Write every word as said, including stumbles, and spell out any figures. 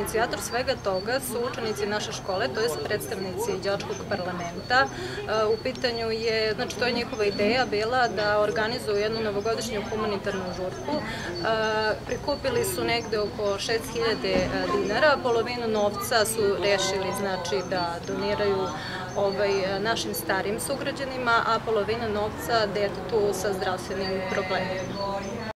inicijator svega toga su učenici naše škole, to je predstavnici đačkog parlamenta. U pitanju je, znači to je njihova ideja bila da organizuju jednu novogodišnju humanitarnu žurku. Prikupili su negde oko šest hiljada dinara, polovinu novca su rešili znači da doniraju ovaj, našim starijim sugrađanima, a polovina novca detetu sa zdravstvenim problemima.